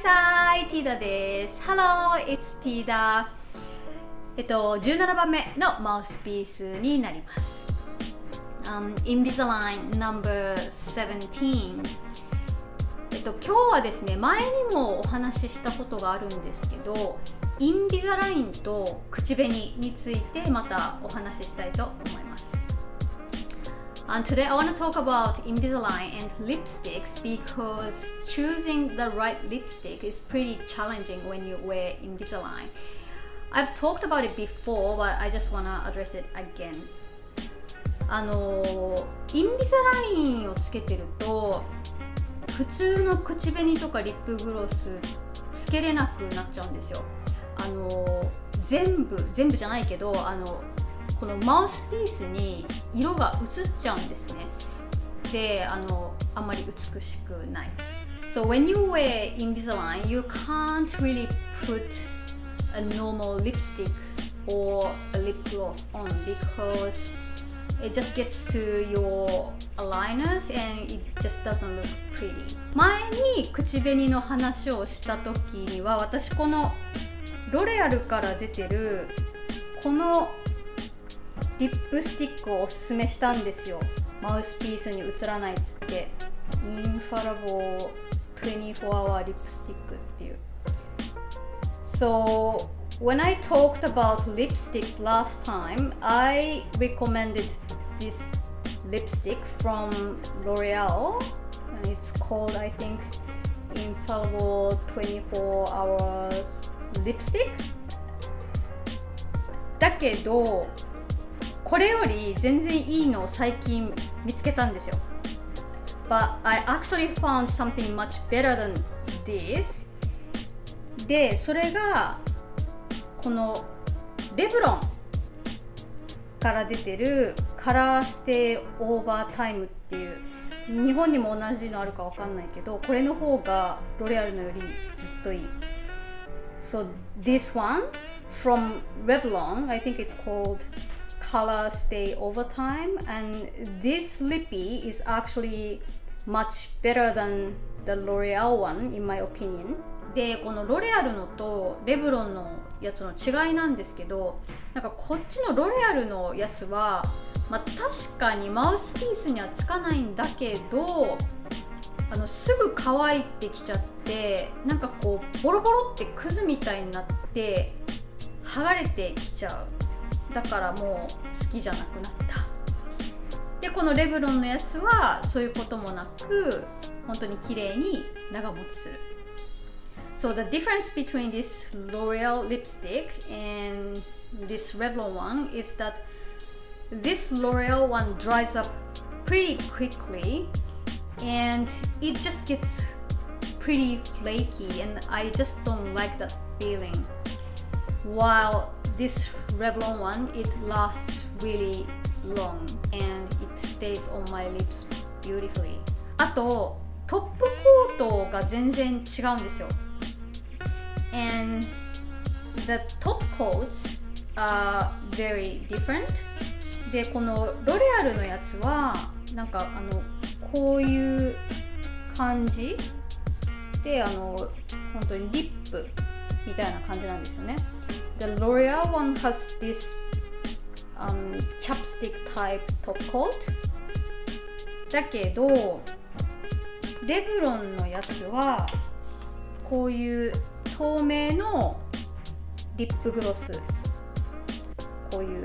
さい、ティーダです。Hello, it's ティーダ。17番目のマウスピースになります。Invisalign No.17。今日はですね、前にもお話ししたことがあるんですけど、インビザラインと口紅についてまたお話ししたいと思います。And today I want to talk about Invisalign and lipsticks because choosing the right lipstick is pretty challenging when you wear Invisalign. I've talked about it before, but I just want to address it again. インビザラインをつけてると普通の口紅とかリップグロスつけれなくなっちゃうんですよ。全部じゃないけどこのマウスピースに色が映っちゃうんですね。で、あんまり美しくない。So when you wear Invisalign, you can't really put a normal lipstick or a lip gloss on because it just gets to your aligners and it just doesn't look pretty. 前に口紅の話をした時には私このロレアルから出てるこのリップスティックをおすすめしたんですよ。マウスピースに映らないっつって、インファラボー24 hour リップスティックっていう。So when I talked about lipsticks last time, I recommended this lipstick from L'Oreal and it's called, I think, Infallible 24 hours lipstick. だけどこれより全然いいのを最近見つけたんですよ。But I actually found something much better than this. で、それがこのレブロンから出てるカラーステイオーバータイムっていう、日本にも同じのあるかわかんないけど、これの方がロレアルのよりずっといい。So this one from Revlon, I think it's called Color Stay Overtime, and this lippy is actually much better than the L'Oreal one in my opinion. で、このロレアルのとレブロンのやつの違いなんですけど、なんかこっちのロレアルのやつは、確かにマウスピースにはつかないんだけど、すぐ乾いてきちゃって、なんかこうボロボロってクズみたいになって剥がれてきちゃう。だからもう好きじゃなくなった。で、このレブロンのやつはそういうこともなく本当に綺麗に長持ちする。So the difference between this L'Oreal lipstick and this Revlon one is that this L'Oreal one dries up pretty quickly and it just gets pretty flaky and I just don't like that feeling. While this Revlon one, it lasts really long and it stays on my lips beautifully. あとトップコートが全然違うんですよ。And the top coats are very different. で、このロレアルのやつはなんかこういう感じで本当にリップみたいな感じなんですよね。The L'Oreal one has this chapstick type top coat. だけどレブロンのやつはこういう透明のリップグロス、こういう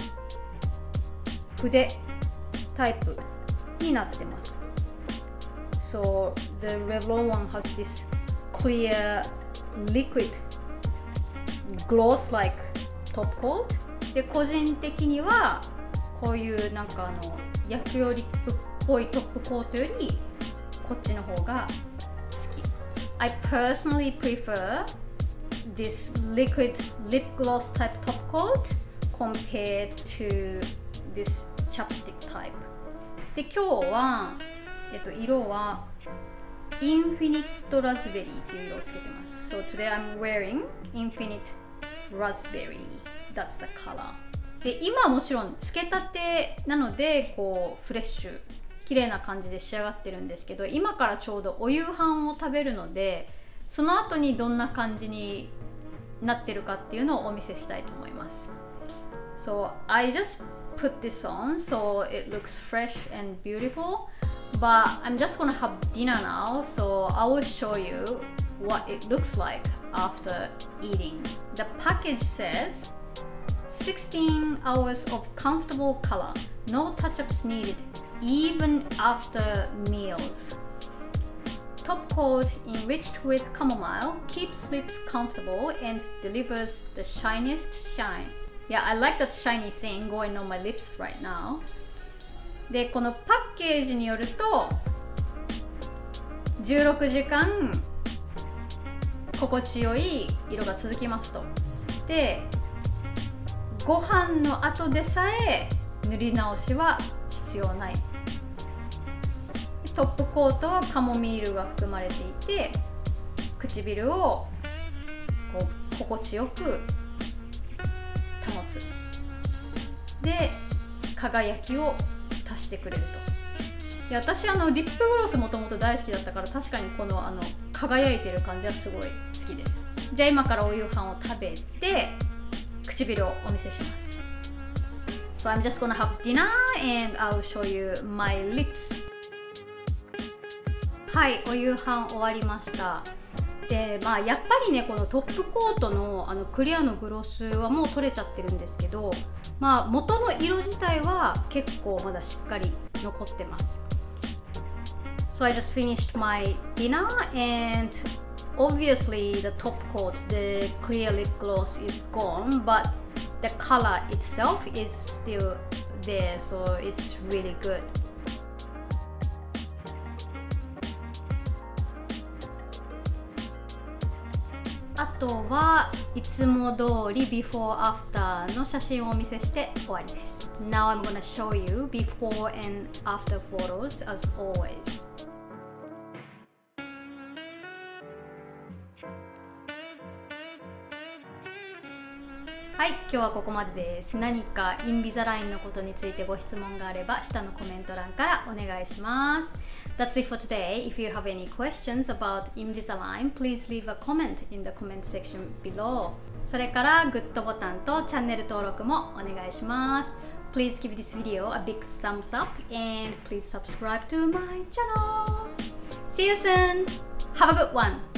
筆タイプになってます。So the Revlon one has this clear liquid gloss like top coat で、個人的にはこういうなんか薬用リップっぽいトップコートよりこっちの方が好き。I personally prefer this liquid lip gloss type top coat compared to this chapstick type で、今日は色はインフィニットラズベリーっていう色をつけてます。So today I'm wearing Infinite Raspberry. That's the color. で、今はもちろんつけたてなのでこうフレッシュ綺麗な感じで仕上がってるんですけど、今からちょうどお夕飯を食べるのでその後にどんな感じになってるかっていうのをお見せしたいと思います。So I just put this on so it looks fresh and beautiful, but I'm just gonna have dinner now, so I will show you what it looks like after eating. The package says 16 hours of comfortable color, no touch-ups needed, even after meals. Top coat enriched with chamomile keeps lips comfortable and delivers the shiniest shine. Yeah, I like that shiny thing going on my lips right now. で、このパッケージによると16時間心地よい色が続きますと。で、ご飯の後でさえ塗り直しは必要ない。トップコートはカモミールが含まれていて、唇をこう心地よく保つ。で、輝きを足してくれると。で、私リップグロスもともと大好きだったから、確かにこの輝いてる感じはすごい好きです。じゃあ今からお夕飯を食べて唇をお見せします。So I'm just gonna have dinner and I'll show you my lips. はい、お夕飯終わりました。で、まあやっぱりね、このトップコートのクリアのグロスはもう取れちゃってるんですけど、まあ元の色自体は結構まだしっかり残ってます。So I just finished my dinner and obviously the top coat, the clear lip gloss is gone, but the color itself is still there, so it's really good. あとはいつも通り before after の写真をお見せして終わりです。Now I'm gonna show you before and after photos as always. はい、今日はここまでです。何かインビザラインのことについてご質問があれば下のコメント欄からお願いします。That's it for today. If you have any questions about Invisalign, please leave a comment in the comment section below. それからグッドボタンとチャンネル登録もお願いします。Please give this video a big thumbs up and please subscribe to my channel. See you soon. Have a good one.